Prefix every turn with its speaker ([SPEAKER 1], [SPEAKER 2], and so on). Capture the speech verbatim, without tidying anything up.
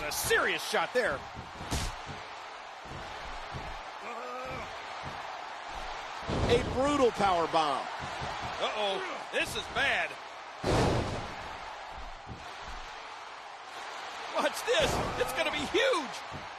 [SPEAKER 1] was a serious shot there.
[SPEAKER 2] A brutal power bomb.
[SPEAKER 1] Uh-oh, this is bad. Watch this, it's gonna be huge.